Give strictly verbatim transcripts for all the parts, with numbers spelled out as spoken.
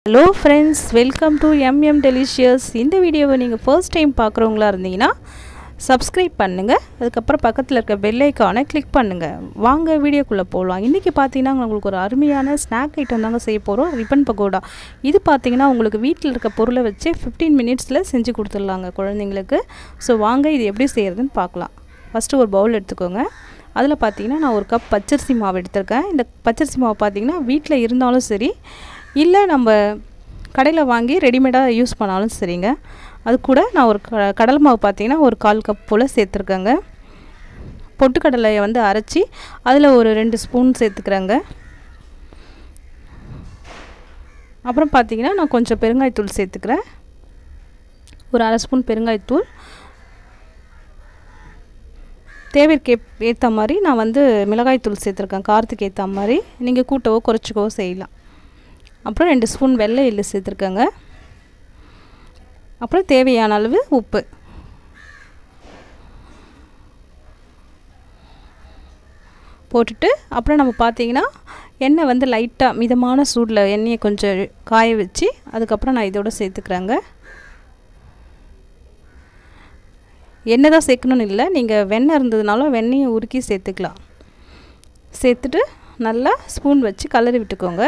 Hello friends, welcome to M M Delicious. இந்த வீடியோவை நீங்கள் ஃபர்ஸ்ட் டைம் பார்க்குறவங்களா இருந்தீங்கன்னா சப்ஸ்கிரைப் பண்ணுங்கள். அதுக்கப்புறம் பக்கத்தில் இருக்க பெல் ஐக்கானை கிளிக் பண்ணுங்கள். வாங்க வீடியோக்குள்ளே போகலாம். இன்றைக்கி பார்த்தீங்கன்னா உங்களுக்கு ஒரு அருமையான ஸ்நாக் ஐட்டம் தாங்க செய்ய போகிறோம், ரிப்பன் பகோடா. இது பார்த்தீங்கன்னா உங்களுக்கு வீட்டில் இருக்க பொருளை வச்சு ஃபிஃப்டீன் மினிட்ஸில் செஞ்சு கொடுத்துடலாங்க குழந்தைங்களுக்கு. ஸோ வாங்க இது எப்படி செய்கிறதுன்னு பார்க்கலாம். ஃபஸ்ட்டு ஒரு பவுல் எடுத்துக்கோங்க. அதில் பார்த்தீங்கன்னா நான் ஒரு கப் பச்சரிசி மாவு எடுத்திருக்கேன். இந்த பச்சரிசி மாவு பார்த்தீங்கன்னா வீட்டில் இருந்தாலும் சரி, இல்லை நம்ம கடையில் வாங்கி ரெடிமேடாக யூஸ் பண்ணாலும் சரிங்க. அது கூட நான் ஒரு க கடலை மாவு பார்த்திங்கன்னா ஒரு கால் கப் போல் சேர்த்துருக்கேங்க. பொட்டுக்கடலையை வந்து அரைச்சி அதில் ஒரு ரெண்டு ஸ்பூன் சேர்த்துக்கிறேங்க. அப்புறம் பார்த்திங்கன்னா நான் கொஞ்சம் பெருங்காயத்தூள் சேர்த்துக்கிறேன், ஒரு அரை ஸ்பூன் பெருங்காயத்தூள். தேவைக்கு ஏற்ற மாதிரி நான் வந்து மிளகாய்த்தூள் சேர்த்துருக்கேன், காரத்துக்கு ஏற்ற மாதிரி. நீங்கள் கூட்டவோ குறைச்சிக்கவோ செய்யலாம். அப்புறம் ரெண்டு ஸ்பூன் வெள்ளை எள்ளு சேர்த்துருக்கேங்க. அப்புறம் தேவையான அளவு உப்பு. போட்டுட்டு அப்புறம் நம்ம பார்த்திங்கன்னா எண்ணெய் வந்து லைட்டாக மிதமான சூடில் எண்ணெயை கொஞ்சம் காய வச்சு அதுக்கப்புறம் நான் இதோட சேர்த்துக்கிறேங்க. எண்ணெய் தான் சேர்க்கணுன்னு இல்லை, நீங்கள் வெண்ணெய் இருந்ததுனாலும் வெண்ணெயை உருக்கி சேர்த்துக்கலாம். சேர்த்துட்டு நல்லா ஸ்பூன் வச்சு கலரி விட்டுக்கோங்க.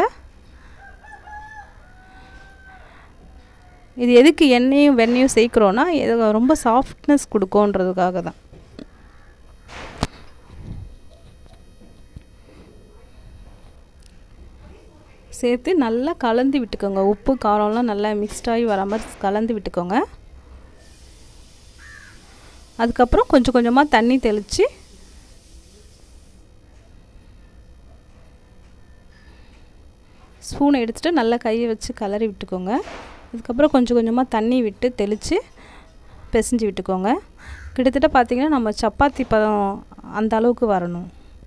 இது எதுக்கு எண்ணெயும் வெண்ணெயும் சேர்க்குறோன்னா இது ரொம்ப சாஃப்ட்னஸ் கொடுக்குன்றதுக்காக தான். சேர்த்து நல்லா கலந்து விட்டுக்கோங்க. உப்பு காரம்லாம் நல்லா மிக்ஸ்டாகி வர மாதிரி கலந்து விட்டுக்கோங்க. அதுக்கப்புறம் கொஞ்சம் கொஞ்சமாக தண்ணி தெளித்து ஸ்பூனை எடுத்துகிட்டு நல்லா கையை வச்சு கலரி விட்டுக்கோங்க. அதுக்கப்புறம் கொஞ்சம் கொஞ்சமாக தண்ணி விட்டு தெளித்து பிசைஞ்சு விட்டுக்கோங்க. கிட்டத்தட்ட பார்த்திங்கன்னா நம்ம சப்பாத்தி பதம் அந்த அளவுக்கு வரணும்.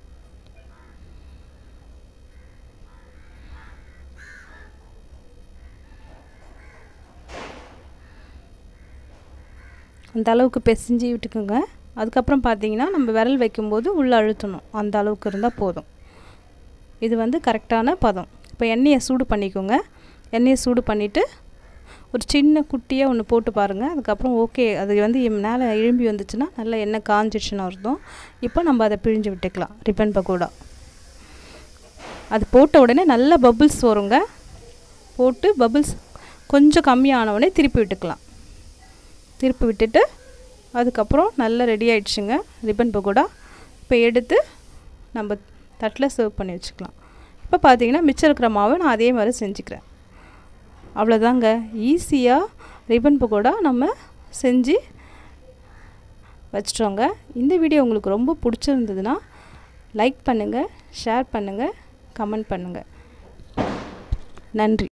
அந்த அளவுக்கு பிசைஞ்சு விட்டுக்கோங்க. அதுக்கப்புறம் பார்த்திங்கன்னா நம்ம விரல் வைக்கும்போது உள்ளே அழுத்தணும், அந்த அளவுக்கு இருந்தால் போதும். இது வந்து கரெக்டான பதம். இப்போ எண்ணெயை சூடு பண்ணிக்கோங்க. எண்ணெயை சூடு பண்ணிவிட்டு ஒரு சின்ன குட்டியாக ஒன்று போட்டு பாருங்கள். அதுக்கப்புறம் ஓகே, அது வந்து மேலே எழும்பி வந்துச்சுன்னா நல்லா எண்ணெய் காஞ்சிடுச்சுன்னு அர்த்தம். இப்போ நம்ம அதை பிழிஞ்சு விட்டுக்கலாம். ரிப்பன் பகோடா அது போட்ட உடனே நல்ல பபுள்ஸ் வருங்க. போட்டு பபுள்ஸ் கொஞ்சம் கம்மியான உடனே திருப்பி விட்டுக்கலாம். திருப்பி விட்டுட்டு அதுக்கப்புறம் நல்லா ரெடி ஆகிடுச்சுங்க ரிப்பன் பகோடா. இப்போ எடுத்து நம்ம தட்டில் சர்வ் பண்ணி வச்சுக்கலாம். இப்போ பார்த்திங்கன்னா மிச்சம் இருக்கிற மாவை நான் அதே மாதிரி செஞ்சுக்கிறேன். அவ்வளோதாங்க, ஈஸியாக ரிப்பன் பகோடா நம்ம செஞ்சு வச்சிட்டோங்க. இந்த வீடியோ உங்களுக்கு ரொம்ப பிடிச்சிருந்ததுன்னா லைக் பண்ணுங்கள், ஷேர் பண்ணுங்கள், கமெண்ட் பண்ணுங்கள். நன்றி.